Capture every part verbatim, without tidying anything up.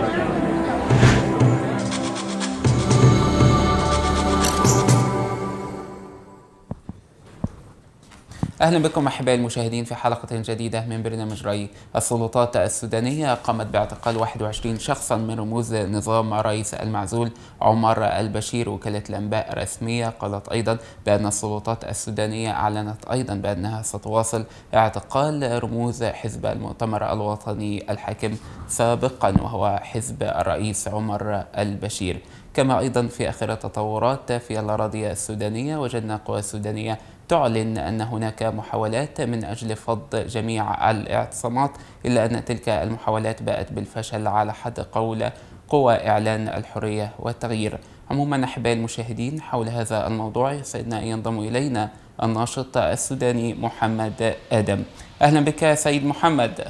أهلا بكم أحبائي المشاهدين في حلقة جديدة من برنامج رأي. السلطات السودانية قامت باعتقال واحد وعشرين شخصا من رموز نظام رئيس المعزول عمر البشير. وكالة الأنباء الرسمية قالت أيضا بأن السلطات السودانية أعلنت أيضا بأنها ستواصل اعتقال رموز حزب المؤتمر الوطني الحاكم سابقا وهو حزب الرئيس عمر البشير. كما أيضا في آخر التطورات في الأراضي السودانية وجدنا القوى السودانية تعلن أن هناك محاولات من أجل فض جميع الاعتصامات، إلا أن تلك المحاولات باءت بالفشل على حد قول قوى إعلان الحرية والتغيير. عموما أحبائي المشاهدين، حول هذا الموضوع يسعدنا أن ينضم إلينا الناشط السوداني محمد آدم. أهلا بك سيد محمد.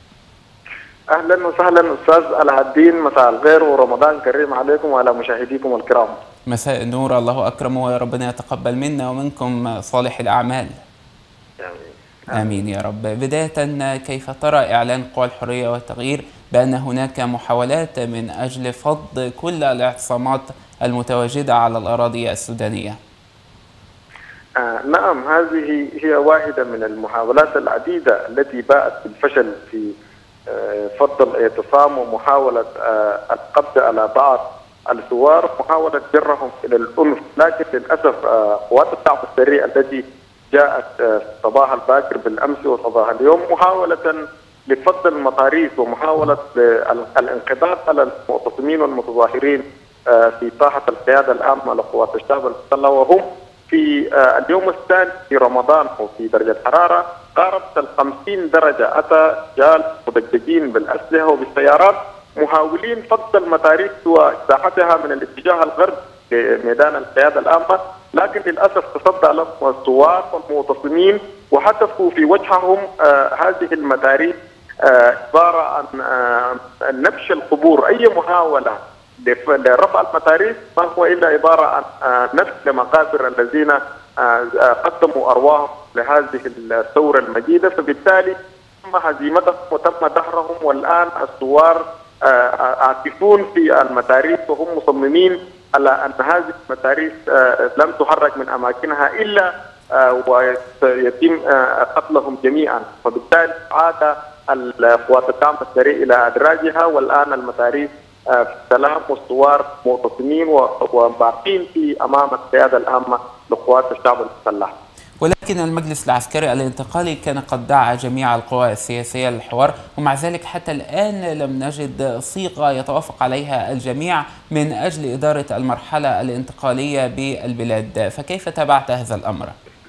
اهلا وسهلا استاذ العدين، مساء الخير ورمضان كريم عليكم وعلى مشاهديكم الكرام. مساء النور، الله اكرم وربنا يتقبل منا ومنكم صالح الاعمال. آمين. امين يا رب. بدايه، كيف ترى اعلان قوى الحريه والتغيير بان هناك محاولات من اجل فض كل الاعتصامات المتواجده على الاراضي السودانيه؟ آه نعم، هذه هي واحده من المحاولات العديده التي باءت بالفشل في فض الاعتصام ومحاولة القبض على بعض الثوار، محاولة جرهم إلى العنف. لكن للأسف قوات الدعم السريع التي جاءت صباح الباكر بالأمس وصباح اليوم محاولة لفض المطاريس ومحاولة الانقضاض على المعتصمين والمتظاهرين في ساحة القيادة العامة لقوات الشعب المسلح، وهم في اليوم الثاني في رمضان وفي درجة حرارة قاربت الخمسين درجة. أتى رجال مدججين بالأسلحة وبالسيارات محاولين فض المطاريس وإزاحتها من الاتجاه الغرب لميدان القيادة العامة، لكن للأسف تصدى لهم الثوار والمعتصمين وحتفوا في وجههم آه هذه المطاريس عبارة آه عن آه نبش القبور. أي محاولة لرفع المطاريس ما هو إلا عبارة عن آه نبش لمقابر الذين آه قدموا أرواحهم لهذه الثورة المجيدة، فبالتالي تم هزيمتهم وتم دحرهم، والآن الثوار عاكفون في المطاريس وهم مصممين على أن هذه المطاريس لم تحرك من أماكنها إلا ويتم قتلهم جميعا. فبالتالي عاد قوات الدعم السريع إلى أدراجها، والآن المطاريس في سلام والثوار معتصمين وباقين في أمام القيادة العامة لقوات الشعب المسلح. ولكن المجلس العسكري الانتقالي كان قد دعا جميع القوى السياسية للحوار، ومع ذلك حتى الآن لم نجد صيغة يتوافق عليها الجميع من أجل إدارة المرحلة الانتقالية بالبلاد، فكيف تابعت هذا الأمر؟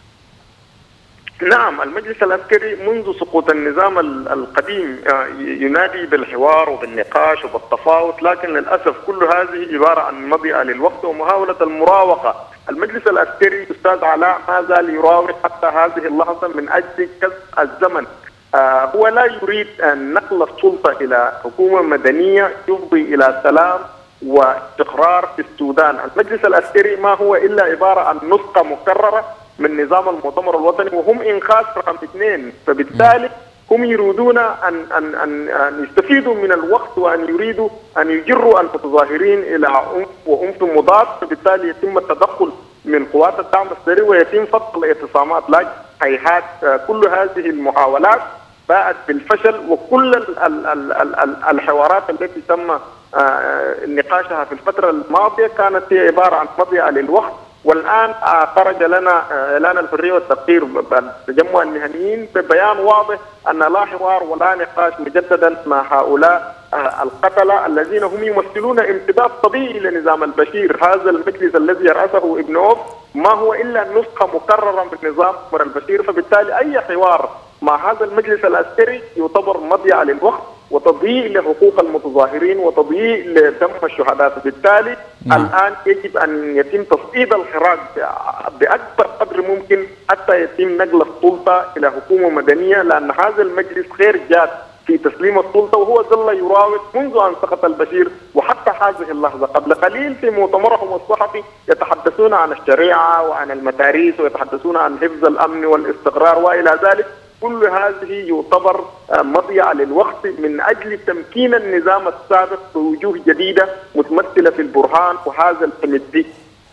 نعم، المجلس العسكري منذ سقوط النظام القديم ينادي بالحوار وبالنقاش وبالتفاوض، لكن للأسف كل هذه عبارة عن مضيعة للوقت ومحاولة المراوغة. المجلس العسكري أستاذ علاء ما زال يراوغ حتى هذه اللحظة من أجل كسب الزمن. آه هو لا يريد أن نقل السلطة إلى حكومة مدنية يفضي إلى سلام واستقرار في السودان. المجلس العسكري ما هو إلا عبارة عن نسخة مكررة من نظام المؤتمر الوطني، وهم إنخاذ رقم اثنين، فبالتالي هم يريدون أن أن أن أن يستفيدوا من الوقت وأن يريدوا أن يجروا المتظاهرين إلى عنف وعنف مضاد، فبالتالي يتم التدخل من قوات الدعم السريع ويتم فض الاعتصامات. لكن هيهات كل هذه المحاولات باءت بالفشل، وكل ال ال ال ال ال الحوارات التي تم نقاشها في الفترة الماضية كانت هي عبارة عن مضيعة للوقت. والآن خرج لنا إعلان الحرية والتغيير بالتجمع المهنيين ببيان واضح أن لا حوار ولا نقاش مجددا مع هؤلاء القتلة الذين هم يمثلون امتداد طبيعي لنظام البشير. هذا المجلس الذي يرأسه ابن عوف ما هو إلا نسخة مكررة من نظام عمر البشير، فبالتالي أي حوار مع هذا المجلس العسكري يعتبر مضيعة للوقت وتضييع لحقوق المتظاهرين وتضييع لدم الشهداء. فبالتالي نعم. الآن يجب أن يتم تصعيد الحراك بأكبر قدر ممكن حتى يتم نقل السلطة إلى حكومة مدنية، لأن هذا المجلس غير جاد في تسليم السلطة، وهو ظل يراوغ منذ أن سقط البشير وحتى هذه اللحظة. قبل قليل في مؤتمرهم الصحفي يتحدثون عن الشريعة وعن المدارس ويتحدثون عن حفظ الأمن والاستقرار وإلى ذلك، كل هذه يعتبر مضيعة للوقت من أجل تمكين النظام السابق بوجوه جديدة متمثلة في البرهان وهذا الحمدي.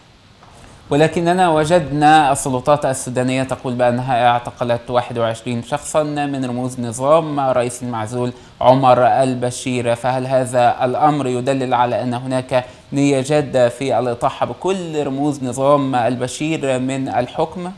ولكننا وجدنا السلطات السودانية تقول بأنها اعتقلت واحد وعشرين شخصا من رموز نظام رئيس المعزول عمر البشير، فهل هذا الأمر يدلل على أن هناك نية جادة في الإطاحة بكل رموز نظام البشير من الحكم؟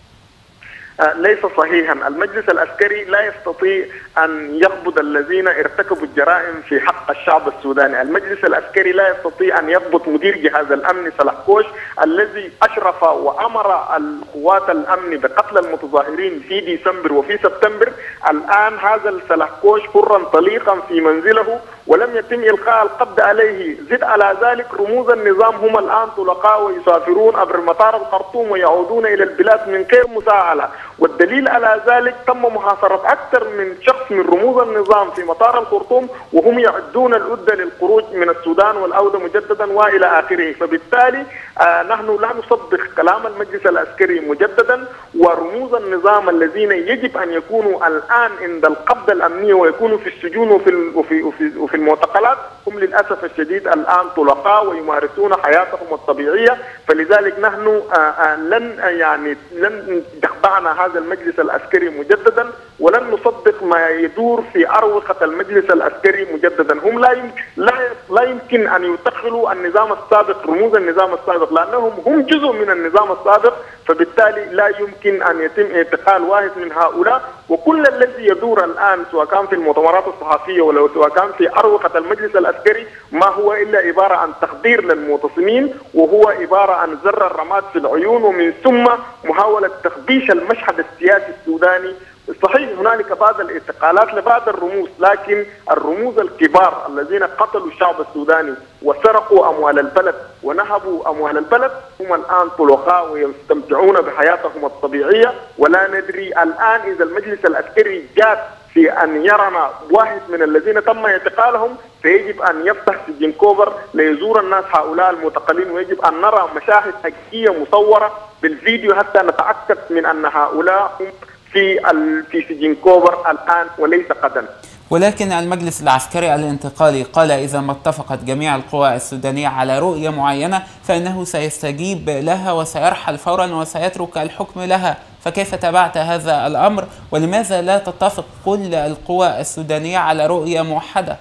ليس صحيحا. المجلس العسكري لا يستطيع أن يقبض الذين ارتكبوا الجرائم في حق الشعب السوداني. المجلس العسكري لا يستطيع أن يضبط مدير جهاز الأمن صلاح كوش الذي أشرف وأمر القوات الأمن بقتل المتظاهرين في ديسمبر وفي سبتمبر. الآن هذا صلاح كوش حرا طليقا في منزله ولم يتم إلقاء القبض عليه. زد على ذلك رموز النظام هم الآن طلقاء ويسافرون عبر مطار الخرطوم ويعودون إلى البلاد من غير مساءلة، والدليل على ذلك تم محاصرة أكثر من شخص من رموز النظام في مطار الخرطوم وهم يعدون العدة للخروج من السودان والعودة مجددا وإلى آخره. فبالتالي آه نحن لا نصدق كلام المجلس العسكري مجددا، ورموز النظام الذين يجب أن يكونوا الآن عند القبضة الأمنية ويكونوا في السجون وفي وفي وفي, وفي المعتقلات هم للأسف الشديد الآن طلقاء ويمارسون حياتهم الطبيعية. فلذلك نحن آه آه لن آه يعني لن يخضعنا هذا المجلس العسكري مجددا، ولن نصدق ما يدور في أروقة المجلس العسكري مجددا. هم لا لا لا يمكن أن يدخلوا النظام السابق رموز النظام السابق لأنهم هم جزء من النظام السابق، فبالتالي لا يمكن أن يتم اعتقال واحد من هؤلاء. وكل الذي يدور الآن سواء كان في المؤتمرات الصحفية ولا سواء كان في أروقة المجلس العسكري ما هو إلا عبارة عن تخدير للمعتصمين، وهو عبارة عن زر الرماد في العيون ومن ثم محاولة تخبيش المشهد السياسي السوداني. صحيح هنالك بعض الاعتقالات لبعض الرموز، لكن الرموز الكبار الذين قتلوا الشعب السوداني وسرقوا أموال البلد ونهبوا أموال البلد هم الآن طلقاء ويستمتعون بحياتهم الطبيعية. ولا ندري الآن إذا المجلس العسكري جاد في أن يرنا واحد من الذين تم اعتقالهم فيجب أن يفتح سجن كوبر ليزور الناس هؤلاء المعتقلين، ويجب أن نرى مشاهد حقيقية مصورة بالفيديو حتى نتأكد من أن هؤلاء هم في في سجن كوبر الآن وليس غدا. ولكن المجلس العسكري الانتقالي قال إذا ما اتفقت جميع القوى السودانية على رؤية معينة فإنه سيستجيب لها وسيرحل فورا وسيترك الحكم لها، فكيف تابعت هذا الأمر؟ ولماذا لا تتفق كل القوى السودانية على رؤية موحدة؟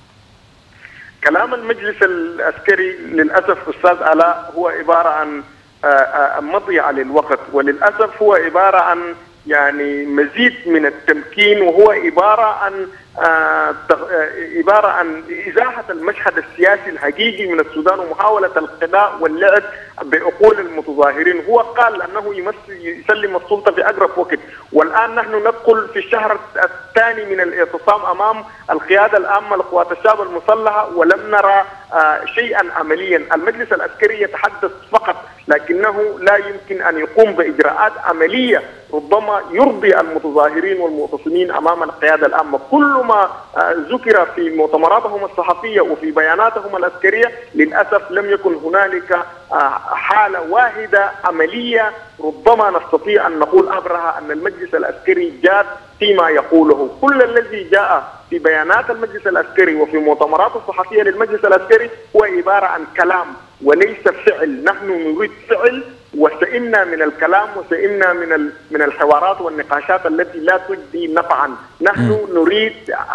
كلام المجلس العسكري للأسف أستاذ علاء هو عبارة عن مضيعة للوقت، وللأسف هو عبارة عن يعني مزيد من التمكين، وهو عبارة عن آه عبارة عن إزاحة المشهد السياسي الحقيقي من السودان ومحاولة القضاء واللعب بعقول المتظاهرين. هو قال أنه يسلم السلطة في أقرب وقت، والآن نحن ندخل في الشهر الثاني من الاعتصام أمام القيادة العامة لقوات الشعب المسلحة ولم نرى آه شيئا عمليا. المجلس العسكري يتحدث فقط لكنه لا يمكن أن يقوم بإجراءات عملية ربما يرضي المتظاهرين والمعتصمين أمام القيادة العامة. كل ما ذكر في مؤتمراتهم الصحفية وفي بياناتهم العسكرية للأسف لم يكن هنالك حالة واحدة عملية ربما نستطيع أن نقول أبرها أن المجلس العسكري جاد فيما يقوله. كل الذي جاء في بيانات المجلس العسكري وفي مؤتمرات الصحفية للمجلس العسكري هو عبارة عن كلام وليس فعل. نحن نريد فعل، وسئمنا من الكلام وسئمنا من من الحوارات والنقاشات التي لا تجدي نفعا. نحن نريد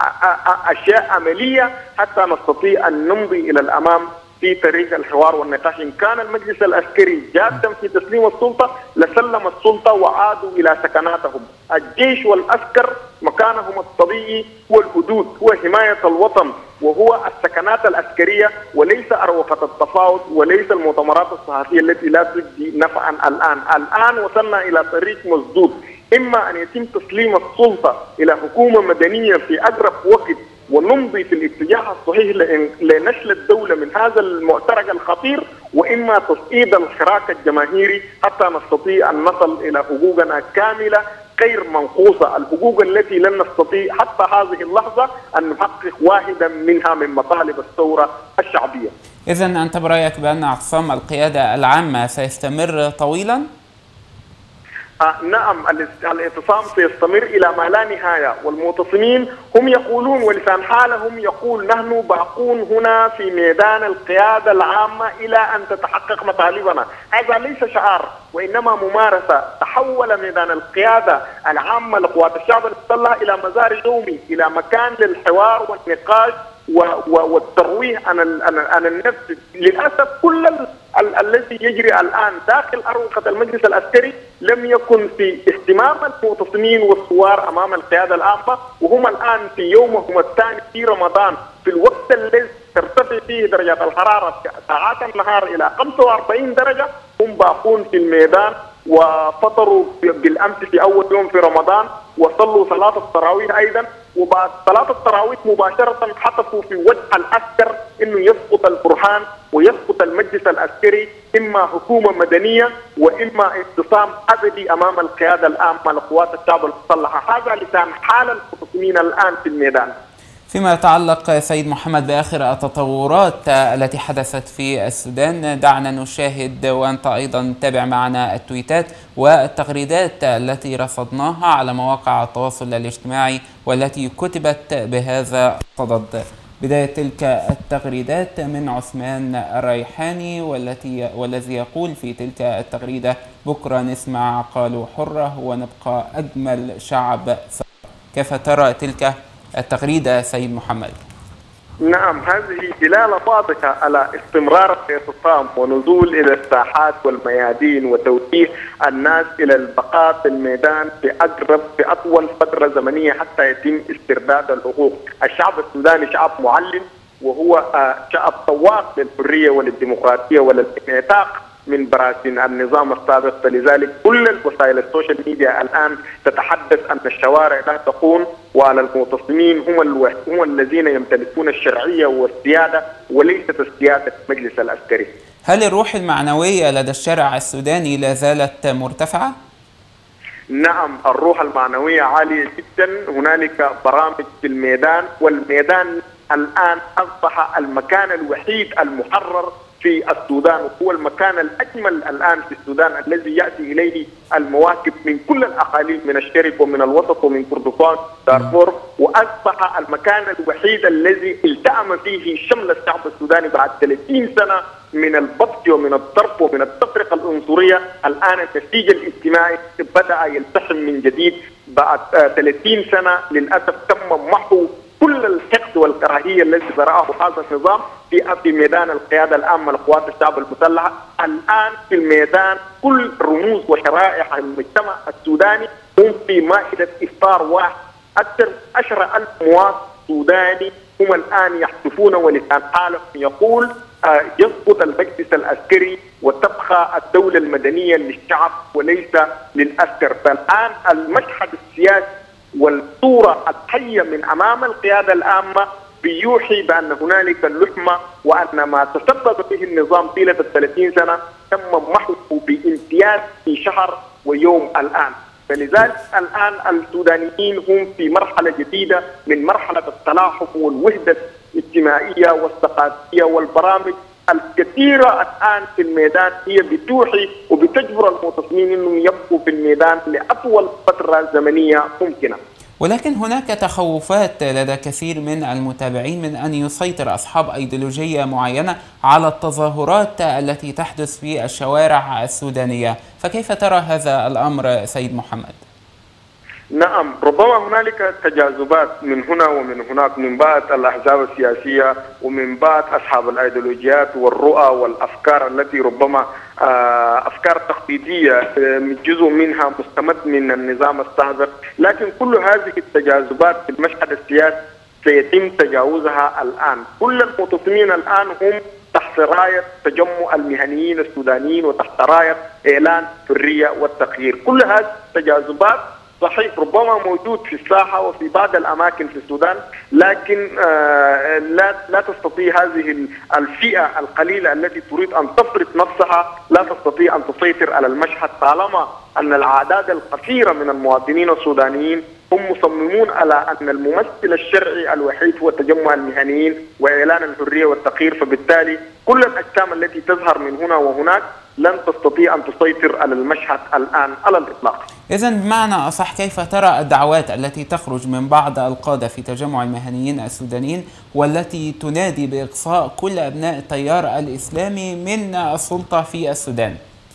أشياء عملية حتى نستطيع أن نمضي إلى الأمام في طريق الحوار والنقاش. إن كان المجلس العسكري جادا في تسليم السلطة لسلم السلطة وعادوا إلى سكناتهم. الجيش والعسكر مكانهم الطبيعي هو الحدود، هو حماية الوطن، وهو السكنات العسكرية وليس أروقة التفاوض وليس المؤتمرات الصحفية التي لا تجدي نفعا. الآن الآن وصلنا إلى طريق مسدود، إما أن يتم تسليم السلطة إلى حكومة مدنية في أقرب وقت ونمضي في الاتجاه الصحيح لنشل الدولة من هذا المعترك الخطير، وإما تصعيد الحراك الجماهيري حتى نستطيع أن نصل إلى حقوقنا كاملة غير منقوصة، الحقوق التي لن نستطيع حتى هذه اللحظة أن نحقق واحدا منها من مطالب الثورة الشعبية. إذن أنت برأيك بأن اعتصام القيادة العامة سيستمر طويلا؟ آه نعم، الاعتصام سيستمر إلى ما لا نهاية، والمعتصمين هم يقولون ولسان حالهم يقول نحن باقون هنا في ميدان القيادة العامة إلى أن تتحقق مطالبنا. هذا ليس شعار وإنما ممارسة. تحول ميدان القيادة العامة لقوات الشعب المسلح إلى مزار يومي، إلى مكان للحوار والنقاش والترويح عن عن النفس. للاسف كل ال ال الذي يجري الان داخل اروقه المجلس العسكري لم يكن في اهتمام المعتصمين والثوار امام القياده العامه، وهم الان في يومهم الثاني في رمضان، في الوقت الذي ترتفع فيه درجات الحراره ساعات النهار الى خمسة وأربعين درجه، هم باقون في الميدان وفطروا بالامس في اول يوم في رمضان وصلوا صلاه التراويح ايضا، وبعد صلاه التراويح مباشره حطفوا في وجه العسكر انه يسقط البرهان ويسقط المجلس العسكري، اما حكومه مدنيه واما اعتصام ابدي امام القياده العامه لقوات الشعب المسلحه. هذا لسان حال المعتصمين الان في الميدان. فيما يتعلق سيد محمد بآخر التطورات التي حدثت في السودان، دعنا نشاهد وأنت أيضا تابع معنا التويتات والتغريدات التي رصدناها على مواقع التواصل الاجتماعي والتي كتبت بهذا الصدد. بداية تلك التغريدات من عثمان الريحاني والتي والذي يقول في تلك التغريدة: بكرة نسمع قالوا حرة ونبقى أجمل شعب. كيف ترى تلك التغريدة سيد محمد؟ نعم، هذه دلالة واضحة على استمرار الاعتصام ونزول إلى الساحات والميادين وتوجيه الناس إلى البقاء في الميدان في أقرب في أطول فترة زمنية حتى يتم استرداد الحقوق. الشعب السوداني شعب معلم، وهو شعب طواق للحرية وللديمقراطية وللانعتاق من براثن النظام السابق، فلذلك كل الوسائل السوشيال ميديا الآن تتحدث أن الشوارع لا تقوم وعلى المعتصمين هم الو... هم الذين يمتلكون الشرعية والسيادة وليست السيادة المجلس العسكري. هل الروح المعنوية لدى الشارع السوداني لا زالت مرتفعة؟ نعم، الروح المعنوية عالية جدا. هنالك برامج في الميدان، والميدان الآن أصبح المكان الوحيد المحرر في السودان، وهو المكان الأجمل الآن في السودان الذي يأتي إليه المواكب من كل الأقاليم، من الشرق ومن الوسط ومن كردفان دارفور، وأصبح المكان الوحيد الذي التأم فيه شمل الشعب السوداني بعد ثلاثين سنة من البطش ومن الضرب ومن التفرقة العنصرية. الآن النسيج الاجتماعي بدأ يلتحم من جديد بعد ثلاثين سنة. للأسف تم محو كل الحقد والكراهيه الذي زرعه هذا النظام في في ميدان القياده العامه لقوات الشعب المسلحه. الان في الميدان كل رموز وشرائح المجتمع السوداني هم في مائده افطار واحد. اكثر عشرة ألف مواطن سوداني هم الان يحتفون ولسان حالهم يقول آه يسقط المجلس العسكري وتبقى الدوله المدنيه للشعب وليس للعسكر. فالان المشهد السياسي والصورة الحية من أمام القيادة العامة بيوحي بأن هنالك اللحمة، وأن ما تسبب به النظام طيلة الثلاثين سنة تم محوه بامتياز في شهر ويوم الآن. فلذلك الآن السودانيين هم في مرحلة جديدة من مرحلة التلاحم والوحدة الاجتماعية والثقافية، والبرامج الكثيرة الآن في الميدان هي بتوحي وبتجبر المعتصمين أنهم يبقوا في الميدان لأطول فترة زمنية ممكنة. ولكن هناك تخوفات لدى كثير من المتابعين من أن يسيطر أصحاب أيديولوجية معينة على التظاهرات التي تحدث في الشوارع السودانية، فكيف ترى هذا الأمر سيد محمد؟ نعم، ربما هنالك تجاذبات من هنا ومن هناك من بعض الأحزاب السياسية ومن بعض أصحاب الأيديولوجيات والرؤى والأفكار التي ربما أفكار تخطيطية جزء منها مستمد من النظام السابق، لكن كل هذه التجاذبات في المشهد السياسي سيتم تجاوزها الآن. كل المعتصمين الآن هم تحت راية تجمع المهنيين السودانيين وتحت راية إعلان الحرية والتغيير. كل هذه التجاذبات صحيح ربما موجود في الساحة وفي بعض الأماكن في السودان، لكن آه لا لا تستطيع هذه الفئة القليلة التي تريد أن تفرض نفسها لا تستطيع أن تسيطر على المشهد طالما أن الأعداد الكثيرة من المواطنين السودانيين هم مصممون على أن الممثل الشرعي الوحيد هو تجمع المهنيين وإعلان الحرية والتغيير، فبالتالي كل الأجسام التي تظهر من هنا وهناك لن تستطيع أن تسيطر على المشهد الآن على الإطلاق. إذن بمعنى أصح، كيف ترى الدعوات التي تخرج من بعض القادة في تجمع المهنيين السودانيين والتي تنادي بإقصاء كل أبناء التيار الإسلامي من السلطة في السودان؟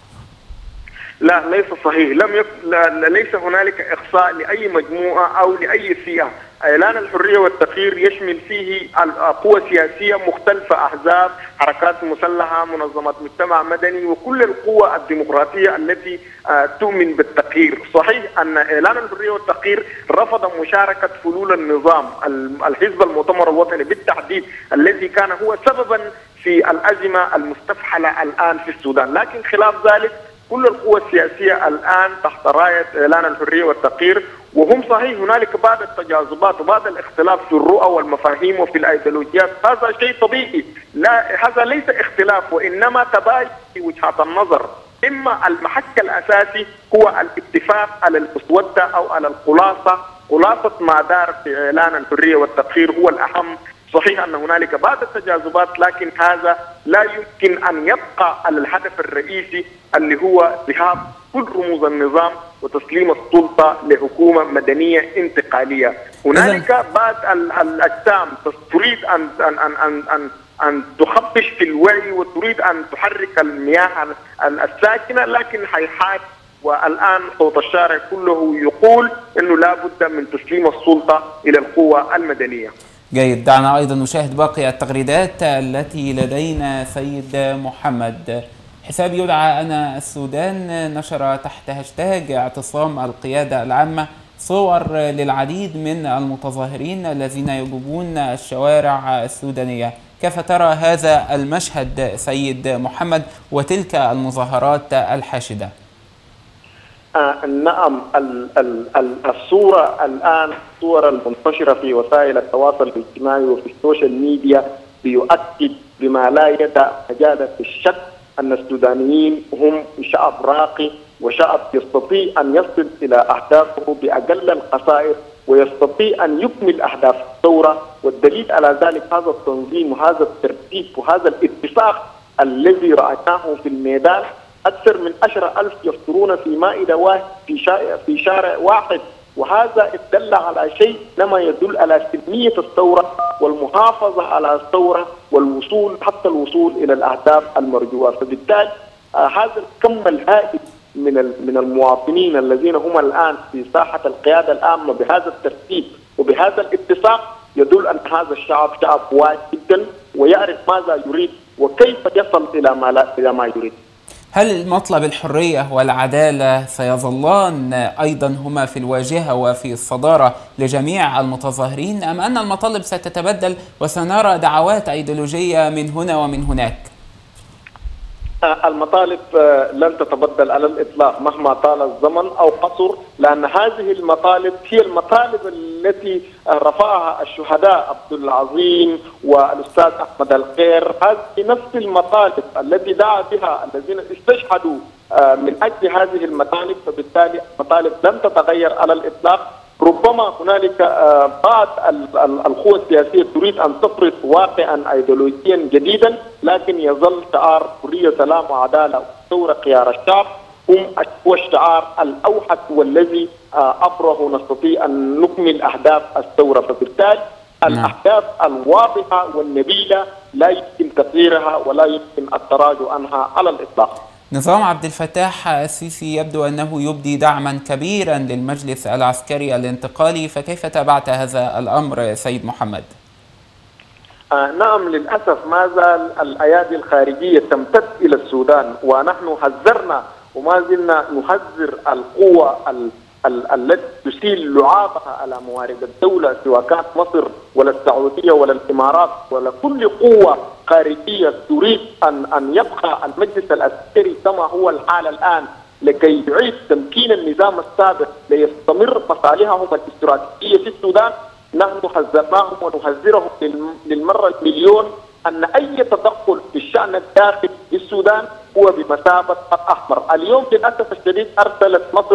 لا، ليس صحيح. لم يك... لا... ليس هنالك إقصاء لأي مجموعة أو لأي فئة. إعلان الحرية والتغيير يشمل فيه قوى سياسية مختلفة، أحزاب، حركات مسلحة، منظمات مجتمع مدني، وكل القوى الديمقراطية التي تؤمن بالتغيير. صحيح أن إعلان الحرية والتغيير رفض مشاركة فلول النظام، الحزب المؤتمر الوطني بالتحديد، الذي كان هو سببا في الأزمة المستفحلة الآن في السودان. لكن خلاف ذلك كل القوى السياسية الآن تحت راية إعلان الحرية والتغيير، وهم صحيح هنالك بعض التجاذبات وبعض الاختلاف في الرؤى والمفاهيم وفي الأيديولوجيات، هذا شيء طبيعي. لا، هذا ليس اختلاف وإنما تباين في وجهات النظر. إما المحك الأساسي هو الاتفاق على المسودة أو على الخلاصة، خلاصة ما دار في إعلان الحرية والتغيير هو الأهم. صحيح أن هنالك بعض التجاذبات، لكن هذا لا يمكن أن يبقى على الهدف الرئيسي اللي هو ذهاب كل رموز النظام وتسليم السلطة لحكومة مدنية انتقالية. هنالك بعض الأجسام تريد أن أن أن أن, أن أن تخبش في الوعي وتريد أن تحرك المياه الساكنة، لكن حيحات. والآن صوت الشارع كله يقول أنه لا بد من تسليم السلطة إلى القوى المدنية. جيد، دعنا أيضا نشاهد باقي التغريدات التي لدينا. سيد محمد، حساب يدعى أنا السودان نشر تحت هاشتاج اعتصام القيادة العامة صور للعديد من المتظاهرين الذين يجوبون الشوارع السودانية. كيف ترى هذا المشهد سيد محمد وتلك المظاهرات الحاشدة؟ آه نعم، ال ال ال الصورة الآن، الصورة المنتشرة في وسائل التواصل الاجتماعي وفي السوشيال ميديا بيؤكد بما لا يدع مجال في الشك أن السودانيين هم شعب راقي وشعب يستطيع أن يصل إلى أهدافه بأقل الخسائر ويستطيع أن يكمل أهداف الثورة. والدليل على ذلك هذا التنظيم وهذا الترتيب وهذا الاتفاق الذي رأيناه في الميدان. أكثر من عشرة ألف يفطرون في مائدة واحد في شارع, في شارع واحد، وهذا دل على شيء لما يدل على سلمية الثورة والمحافظة على الثورة والوصول حتى الوصول إلى الأهداف المرجوة. فبالتالي آه هذا الكم الهائل من من المواطنين الذين هم الآن في ساحة القيادة العامة بهذا الترتيب وبهذا الاتفاق يدل أن هذا الشعب شعب واعي جدا ويعرف ماذا يريد وكيف يصل إلى ما لا إلى ما يريد. هل مطلب الحرية والعدالة سيظلان أيضا هما في الواجهة وفي الصدارة لجميع المتظاهرين، أم أن المطالب ستتبدل وسنرى دعوات أيديولوجية من هنا ومن هناك؟ المطالب لن تتبدل على الإطلاق مهما طال الزمن أو قصر، لأن هذه المطالب هي المطالب التي رفعها الشهداء عبد العظيم والأستاذ أحمد الخير. هذه نفس المطالب التي دعا بها الذين استشهدوا من أجل هذه المطالب، فبالتالي المطالب لن تتغير على الإطلاق. ربما هنالك بعض القوى السياسية تريد أن تفرض واقعا أيديولوجيا جديدا، لكن يظل شعار حرية سلام وعدالة وثورة خيار الشعب هم هو الشعار الأوحد والذي أبره نستطيع أن نكمل أهداف الثورة. فبالتالي الأهداف الواضحة والنبيلة لا يمكن تغييرها ولا يمكن التراجع عنها على الإطلاق. نظام عبد الفتاح السيسي يبدو أنه يبدي دعما كبيرا للمجلس العسكري الانتقالي، فكيف تابعت هذا الأمر سيد محمد؟ آه نعم، للأسف ما زال الأيادي الخارجية تمتد إلى السودان، ونحن حذرنا وما زلنا نحذر القوى التي تسيل لعابها على موارد الدولة سواء كانت مصر ولا السعودية ولا الإمارات ولا كل قوة خارجية تريد أن أن يبقى المجلس العسكري كما هو الحال الآن لكي يعيد تمكين النظام السابق ليستمر مصالحهم الاستراتيجية في السودان. نحن حذرناهم ونحذرهم للمرة المليون أن أي تدخل في الشأن الداخلي في السودان هو بمثابة خط أحمر. اليوم للأسف الشديد أرسلت مصر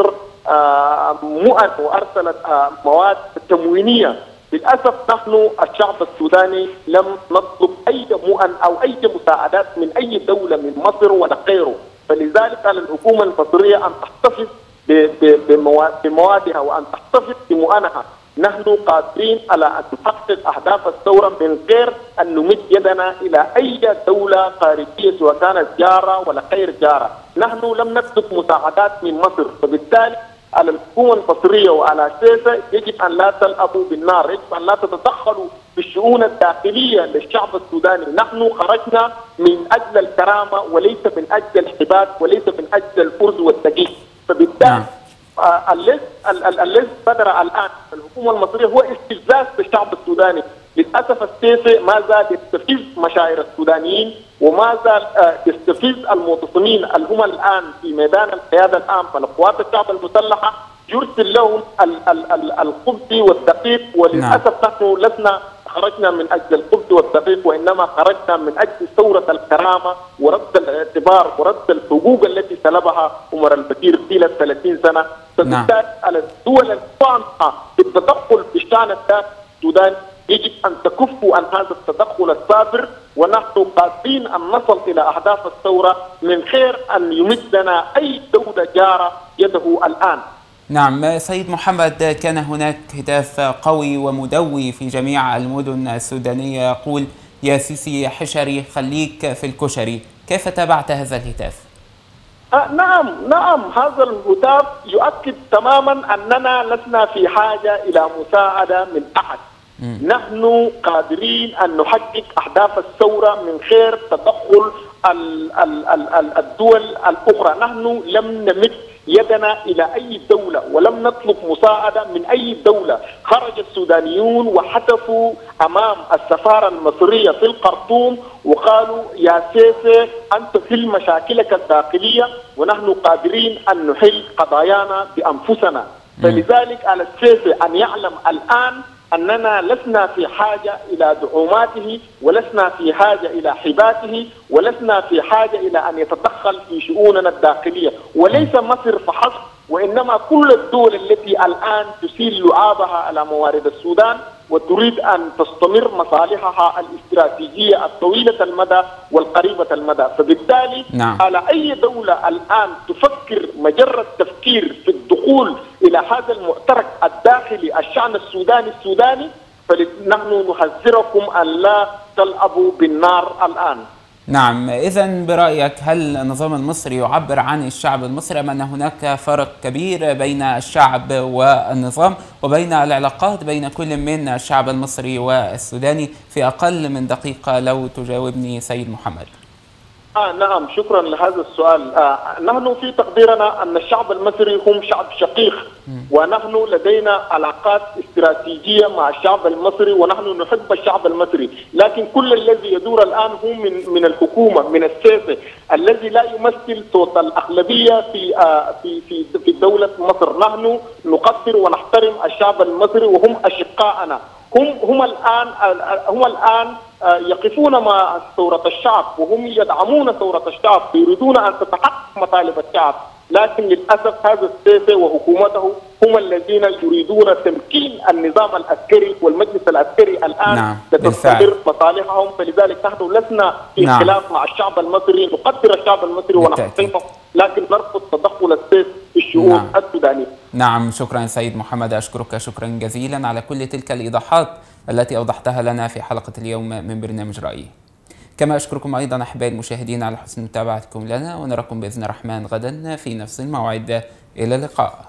مؤن وأرسلت مواد تموينية. للأسف نحن الشعب السوداني لم نطلب أي مؤن أو أي مساعدات من أي دولة من مصر ولا غيره، فلذلك على الحكومة المصرية أن تحتفظ بموادها وأن تحتفظ بمؤنها. نحن قادرين على أن نحقق أهداف الثورة من غير أن نمد يدنا إلى أي دولة خارجية سواء كانت جارة ولا غير جارة. نحن لم نطلب مساعدات من مصر، فبالتالي على الحكومة المصرية وعلى سياسة يجب أن لا تلعبوا بالنار، يجب أن لا تتدخلوا في الشؤون الداخلية للشعب السوداني. نحن خرجنا من أجل الكرامة وليس من أجل الحباد وليس من أجل الفرز والتقييد. فبالتالي آه الذي الذي بدر الآن الحكومة المصرية هو استفزاز بالشعب السوداني. للأسف السيسي ما زال يستفز مشاعر السودانيين وما زال يستفز المعتصمين اللي هم الآن في ميدان القيادة العام فالقوات الشعب المسلحة، يرسل لهم الخبز والدقيق. وللأسف نحن لسنا خرجنا من أجل الخبز والدقيق، وإنما خرجنا من أجل ثورة الكرامة ورد الاعتبار ورد الحقوق التي سلبها عمر البشير طيلة ثلاثين سنة. فبالتالي على الدول الصامحة في التدخل في الشأن السوداني يجب أن تكفوا عن هذا التدخل الصابر، ونحن قادرين أن نصل إلى أهداف الثورة من غير أن يمدنا أي دولة جارة يده الآن. نعم سيد محمد، كان هناك هتاف قوي ومدوي في جميع المدن السودانية يقول يا سيسي يا حشري خليك في الكشري، كيف تابعت هذا الهتاف؟ آه نعم نعم هذا الهتاف يؤكد تماما أننا لسنا في حاجة إلى مساعدة من أحد. نحن قادرين أن نحقق أهداف الثورة من غير تدخل الدول الأخرى. نحن لم نمد يدنا إلى أي دولة ولم نطلب مساعدة من أي دولة. خرج السودانيون وحتفوا أمام السفارة المصرية في الخرطوم وقالوا يا سيسي أنت حل مشاكلك الداخلية ونحن قادرين أن نحل قضايانا بأنفسنا. فلذلك على السيسي أن يعلم الآن أننا لسنا في حاجة إلى دعوماته ولسنا في حاجة إلى حباته ولسنا في حاجة إلى أن يتدخل في شؤوننا الداخلية، وليس مصر فحسب وإنما كل الدول التي الآن تسيل لعابها على موارد السودان وتريد أن تستمر مصالحها الاستراتيجية الطويلة المدى والقريبة المدى. فبالتالي نعم. على أي دولة الآن تفكر مجرد تفكير في الدخول إلى هذا المعترك الداخلي الشأن السوداني السوداني فنحن نحذركم أن لا تلعبوا بالنار الآن. نعم، إذن برأيك هل النظام المصري يعبر عن الشعب المصري أم أن هناك فرق كبير بين الشعب والنظام وبين العلاقات بين كل من الشعب المصري والسوداني؟ في أقل من دقيقة لو تجاوبني سيد محمد. آه نعم شكرا لهذا السؤال. آه نحن في تقديرنا أن الشعب المصري هم شعب شقيق ونحن لدينا علاقات استراتيجية مع الشعب المصري ونحن نحب الشعب المصري، لكن كل الذي يدور الآن هو من من الحكومة من السياسة الذي لا يمثل صوت الأغلبية في آه في في في دولة مصر. نحن نقدر ونحترم الشعب المصري وهم أشقائنا. هم هم الآن هم الآن يقفون مع ثورة الشعب وهم يدعمون ثورة الشعب يريدون أن تتحقق مطالب الشعب، لكن للأسف هذا السيسي وحكومته هم الذين يريدون تمكين النظام العسكري والمجلس العسكري الآن نعم. لتستمر مصالحهم. فلذلك نحن لسنا في نعم. خلاف مع الشعب المصري، نقدر الشعب المصري ونحترمه لكن نرفض تدخل السيسي في الشؤون نعم. السودانية. نعم شكرا سيد محمد، أشكرك شكرا جزيلا على كل تلك الإيضاحات التي أوضحتها لنا في حلقة اليوم من برنامج رأيي. كما أشكركم أيضا أحبائي المشاهدين على حسن متابعتكم لنا، ونراكم بإذن الرحمن غدا في نفس الموعد. إلى اللقاء.